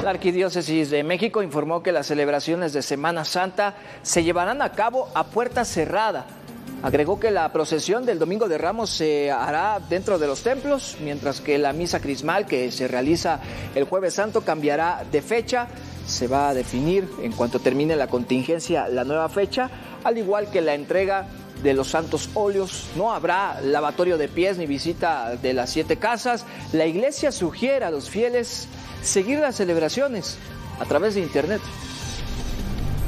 La Arquidiócesis de México informó que las celebraciones de Semana Santa se llevarán a cabo a puerta cerrada. Agregó que la procesión del Domingo de Ramos se hará dentro de los templos, mientras que la misa crismal que se realiza el Jueves Santo cambiará de fecha. Se va a definir en cuanto termine la contingencia la nueva fecha, al igual que la entrega de los santos óleos. No habrá lavatorio de pies ni visita de las 7 casas. La iglesia sugiere a los fieles seguir las celebraciones a través de internet.